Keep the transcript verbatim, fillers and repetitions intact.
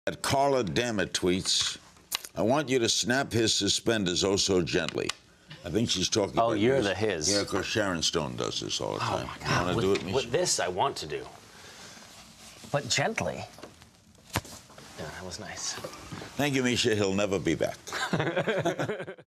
At Carla Dammit tweets, I want you to snap his suspenders oh so gently. I think she's talking oh, about you're his. the his. Yeah, because Sharon Stone does this all the Oh, time. my You God. want to with, do it, Misha? with this, I want to do. But gently. Yeah, that was nice. Thank you, Misha. He'll never be back.